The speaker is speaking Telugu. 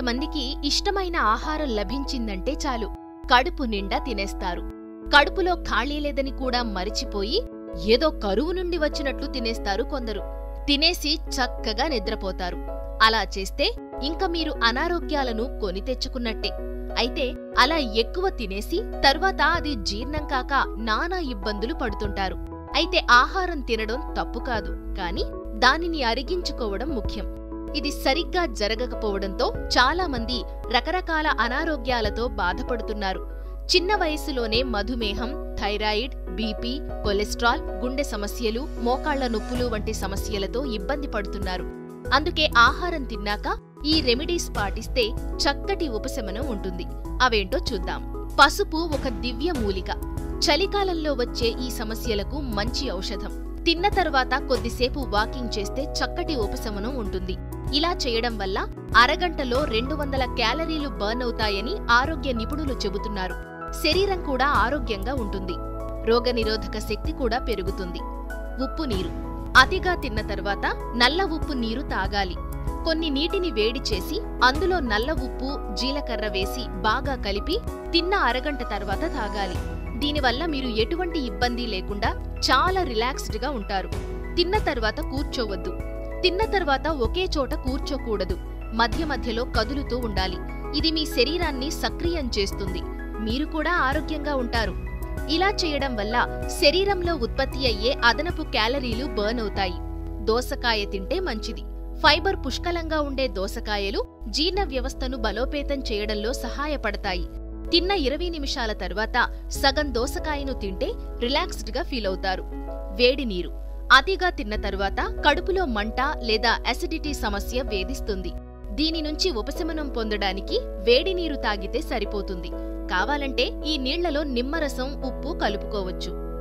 కొంతమందికి ఇష్టమైన ఆహారం లభించిందంటే చాలు కడుపు నిండా తినేస్తారు. కడుపులో ఖాళీ లేదని కూడా మరిచిపోయి ఏదో కరువు నుండి వచ్చినట్లు తినేస్తారు కొందరు. తినేసి చక్కగా నిద్రపోతారు. అలా చేస్తే ఇంక మీరు అనారోగ్యాలను కొని తెచ్చుకున్నట్టే. అయితే అలా ఎక్కువ తినేసి తర్వాత అది జీర్ణం కాక నానా ఇబ్బందులు పడుతుంటారు. అయితే ఆహారం తినడం తప్పు కాదు, కాని దానిని అరిగించుకోవడం ముఖ్యం. ఇది సరిగ్గా జరగకపోవడంతో చాలామంది రకరకాల అనారోగ్యాలతో బాధపడుతున్నారు. చిన్న వయసులోనే మధుమేహం, థైరాయిడ్, బీపీ, కొలెస్ట్రాల్, గుండె సమస్యలు, మోకాళ్ల నొప్పులు వంటి సమస్యలతో ఇబ్బంది పడుతున్నారు. అందుకే ఆహారం తిన్నాక ఈ రెమెడీస్ పాటిస్తే చక్కటి ఉపశమనం ఉంటుంది. అవేంటో చూద్దాం. పసుపు ఒక దివ్య మూలిక. చలికాలంలో వచ్చే ఈ సమస్యలకు మంచి ఔషధం. తిన్న తర్వాత కొద్దిసేపు వాకింగ్ చేస్తే చక్కటి ఉపశమనం ఉంటుంది. ఇలా చేయడం వల్ల అరగంటలో 200 క్యాలరీలు బర్న్ అవుతాయని ఆరోగ్య నిపుణులు చెబుతున్నారు. శరీరం కూడా ఆరోగ్యంగా ఉంటుంది. రోగనిరోధక శక్తి కూడా పెరుగుతుంది. ఉప్పు నీరు. అతిగా తిన్న తర్వాత నల్ల ఉప్పు నీరు తాగాలి. కొన్ని నీటిని వేడి చేసి అందులో నల్ల ఉప్పు, జీలకర్ర వేసి బాగా కలిపి తిన్న అరగంట తర్వాత తాగాలి. దీనివల్ల మీరు ఎటువంటి ఇబ్బంది లేకుండా చాలా రిలాక్స్డ్గా ఉంటారు. తిన్న తర్వాత కూర్చోవద్దు. తిన్న తర్వాత ఒకే చోట కూర్చోకూడదు. మధ్య మధ్యలో కదులుతూ ఉండాలి. ఇది మీ శరీరాన్ని సక్రియం చేస్తుంది. మీరు కూడా ఆరోగ్యంగా ఉంటారు. ఇలా చేయడం వల్ల శరీరంలో ఉత్పత్తి అయ్యే అదనపు క్యాలరీలు బర్న్ అవుతాయి. దోసకాయ తింటే మంచిది. ఫైబర్ పుష్కలంగా ఉండే దోసకాయలు జీర్ణ వ్యవస్థను బలోపేతం చేయడంలో సహాయపడతాయి. తిన్న 20 నిమిషాల తర్వాత సగం దోసకాయను తింటే రిలాక్స్డ్గా ఫీల్ అవుతారు. వేడి నీరు. అతిగా తిన్న తర్వాత కడుపులో మంట లేదా అసిడిటీ సమస్య వేధిస్తుంది. దీని నుంచి ఉపశమనం పొందడానికి వేడి నీరు తాగితే సరిపోతుంది. కావాలంటే ఈ నీళ్లలో నిమ్మరసం, ఉప్పు కలుపుకోవచ్చు.